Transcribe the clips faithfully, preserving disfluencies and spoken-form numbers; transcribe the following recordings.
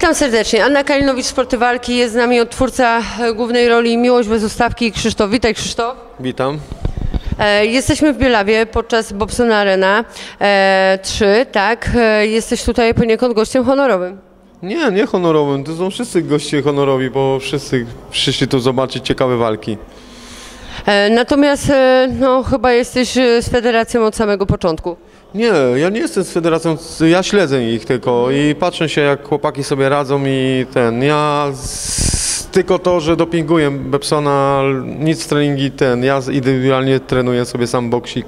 Witam serdecznie. Anna Kalinowicz, Sporty Walki. Jest z nami odtwórca głównej roli Miłość bez ustawki, Krzysztof. Witaj, Krzysztof. Witam. E, jesteśmy w Bielawie podczas Bobsona Arena e, trzy, tak? E, jesteś tutaj poniekąd gościem honorowym. Nie, nie honorowym. To są wszyscy goście honorowi, bo wszyscy przyszli tu zobaczyć ciekawe walki. E, natomiast e, no, chyba jesteś z federacją od samego początku. Nie, ja nie jestem z federacją, ja śledzę ich tylko i patrzę się, jak chłopaki sobie radzą i ten, ja z, tylko to, że dopinguję Bebsona, nic treningi ten, ja indywidualnie trenuję sobie sam boksik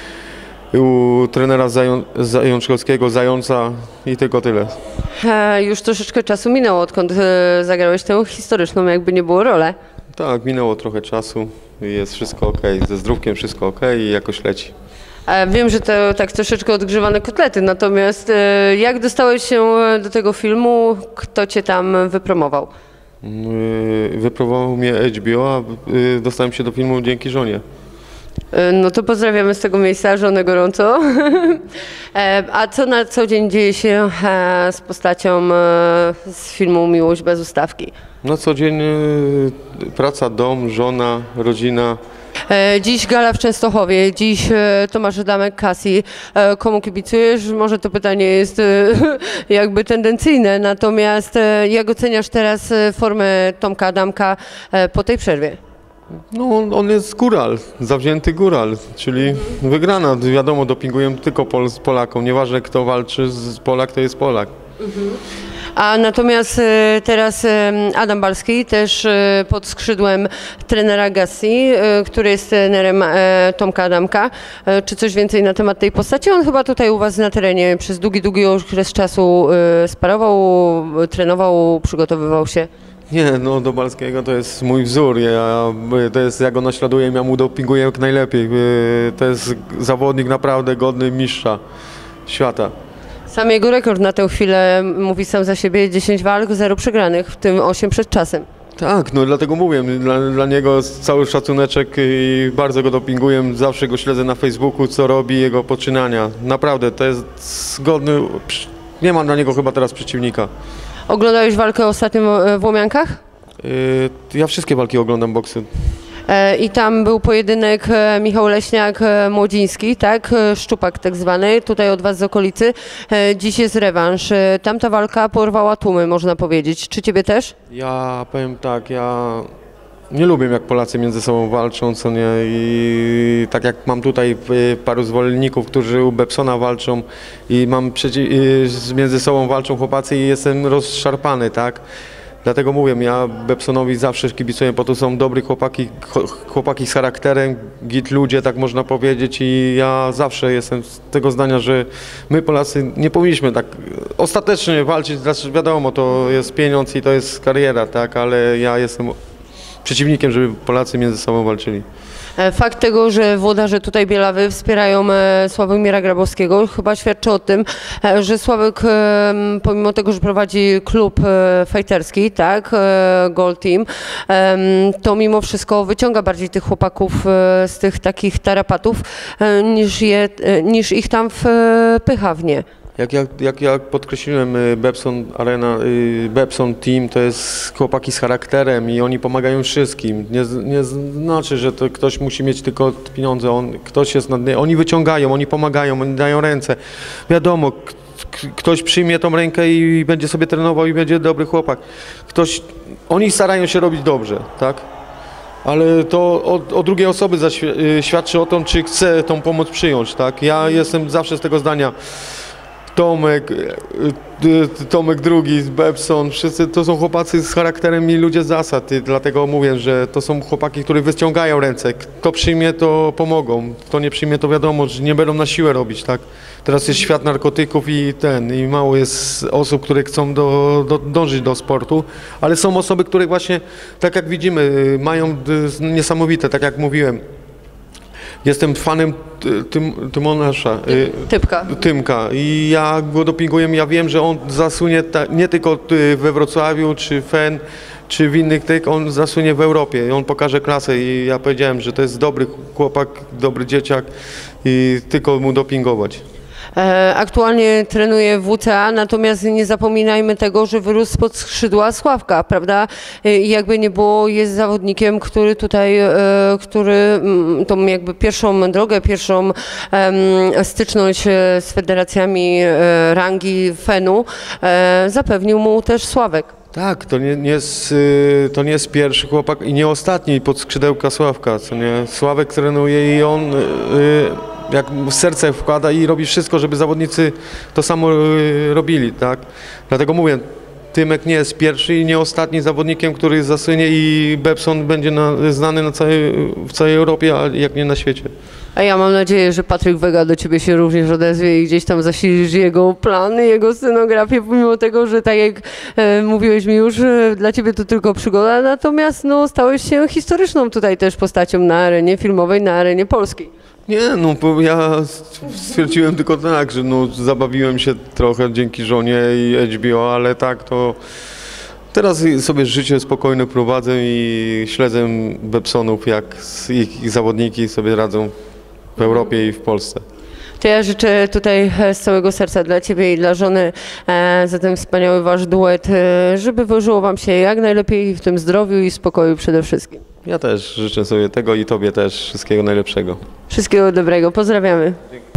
u trenera Zają, Zajączkowskiego, Zająca i tylko tyle. E, już troszeczkę czasu minęło, odkąd e, zagrałeś tę historyczną, jakby nie było, rolę. Tak, minęło trochę czasu i jest wszystko ok, ze zdrówkiem wszystko ok i jakoś leci. Wiem, że to tak troszeczkę odgrzewane kotlety, natomiast jak dostałeś się do tego filmu, kto cię tam wypromował? Wypromował mnie H B O, a dostałem się do filmu dzięki żonie. No to pozdrawiamy z tego miejsca żonę gorąco. A co na co dzień dzieje się z postacią z filmu Miłość bez ustawki? Na co dzień praca, dom, żona, rodzina. Dziś gala w Częstochowie, dziś Tomasz Adamek, Cassie. Komu kibicujesz? Może to pytanie jest jakby tendencyjne, natomiast jak oceniasz teraz formę Tomka Adamka po tej przerwie? No on jest góral, zawzięty góral, czyli wygrana. Wiadomo, dopinguję tylko Pol Polakom, nieważne kto walczy z Polak, to jest Polak. Mhm. A natomiast teraz Adam Balski, też pod skrzydłem trenera Gassi, który jest trenerem Tomka Adamka. Czy coś więcej na temat tej postaci? On chyba tutaj u was na terenie przez długi, długi okres czasu sparował, trenował, przygotowywał się. Nie, no do Balskiego to jest mój wzór, ja, to jest, ja go naśladuję, ja mu dopinguję jak najlepiej. To jest zawodnik naprawdę godny mistrza świata. Sam jego rekord na tę chwilę mówi sam za siebie, dziesięć walk, zero przegranych, w tym osiem przed czasem. Tak, no dlatego mówię, dla, dla niego cały szacuneczek i bardzo go dopinguję, zawsze go śledzę na Facebooku, co robi, jego poczynania. Naprawdę, to jest godny, nie mam dla niego chyba teraz przeciwnika. Oglądałeś walkę ostatnio w Łomiankach? Yy, ja wszystkie walki oglądam, boksy. I tam był pojedynek Michał Leśniak-Młodziński, tak? Szczupak tak zwany, tutaj od was z okolicy. Dziś jest rewanż. Tamta walka porwała tłumy, można powiedzieć. Czy ciebie też? Ja powiem tak, ja nie lubię, jak Polacy między sobą walczą, co nie, i tak jak mam tutaj paru zwolenników, którzy u Bebsona walczą i mam przeciw, między sobą walczą chłopacy i jestem rozszarpany, tak? Dlatego mówię, ja Bebsonowi zawsze kibicuję, bo to są dobry chłopaki, chłopaki z charakterem, git ludzie, tak można powiedzieć, i ja zawsze jestem z tego zdania, że my Polacy nie powinniśmy tak ostatecznie walczyć, znaczy wiadomo, to jest pieniądz i to jest kariera, tak, ale ja jestem przeciwnikiem, żeby Polacy między sobą walczyli. Fakt tego, że włodarze tutaj Bielawy wspierają Sławomira Grabowskiego, chyba świadczy o tym, że Sławek, pomimo tego, że prowadzi klub fajterski, tak, Gold Team, to mimo wszystko wyciąga bardziej tych chłopaków z tych takich tarapatów, niż, je, niż ich tam wpycha w nie. Jak, jak, jak, jak podkreśliłem, Bebson Arena, Bebson Team to jest chłopaki z charakterem i oni pomagają wszystkim. Nie, nie znaczy, że to ktoś musi mieć tylko pieniądze, on, ktoś jest nad, oni wyciągają, oni pomagają, oni dają ręce. Wiadomo, ktoś przyjmie tą rękę i będzie sobie trenował i będzie dobry chłopak. Ktoś, oni starają się robić dobrze, tak? Ale to o, o drugiej osoby świadczy o tym, czy chce tą pomoc przyjąć, tak? Ja jestem zawsze z tego zdania. Tomek, Tomek drugi, Bebson, wszyscy to są chłopacy z charakterem i ludzie z zasad, i dlatego mówię, że to są chłopaki, którzy wyciągają ręce. Kto przyjmie, to pomogą, kto nie przyjmie, to wiadomo, że nie będą na siłę robić, tak? Teraz jest świat narkotyków i ten, i mało jest osób, które chcą do, do, dążyć do sportu, ale są osoby, które właśnie, tak jak widzimy, mają niesamowite, tak jak mówiłem. Jestem fanem tym, Tymonasza, Typka. Tymka, i ja go dopinguję, ja wiem, że on zasunie ta, nie tylko we Wrocławiu, czy Fen, czy w innych tych, on zasunie w Europie i on pokaże klasę i ja powiedziałem, że to jest dobry chłopak, dobry dzieciak i tylko mu dopingować. E, Aktualnie trenuje w W C A, natomiast nie zapominajmy tego, że wyrósł spod skrzydła Sławka, prawda? E, I jakby nie było, jest zawodnikiem, który tutaj, e, który mm, tą jakby pierwszą drogę, pierwszą em, styczność e, z federacjami e, rangi Fenu e, zapewnił mu też Sławek. Tak, to nie, nie, jest, y, to nie jest pierwszy chłopak i nie ostatni pod skrzydełka Sławka, co nie? Sławek trenuje i on y, jak mu serce wkłada i robi wszystko, żeby zawodnicy to samo y, robili, tak? Dlatego mówię, Tymek nie jest pierwszy i nie ostatni zawodnikiem, który zasłynie i Bebson będzie na, znany na całej, w całej Europie, a jak nie na świecie. A ja mam nadzieję, że Patryk Wega do ciebie się również odezwie i gdzieś tam zasilisz jego plany, jego scenografię, pomimo tego, że tak jak e, mówiłeś mi już, e, dla ciebie to tylko przygoda, natomiast no, stałeś się historyczną tutaj też postacią na arenie filmowej, na arenie polskiej. Nie, no bo ja stwierdziłem tylko tak, że no, zabawiłem się trochę dzięki żonie i H B O, ale tak to teraz sobie życie spokojne prowadzę i śledzę Bebsonów, jak ich, ich zawodniki sobie radzą w Europie i w Polsce. To ja życzę tutaj e, z całego serca dla ciebie i dla żony e, za ten wspaniały wasz duet, e, żeby wyżyło wam się jak najlepiej w tym zdrowiu i spokoju przede wszystkim. Ja też życzę sobie tego i tobie też wszystkiego najlepszego. Wszystkiego dobrego, pozdrawiamy.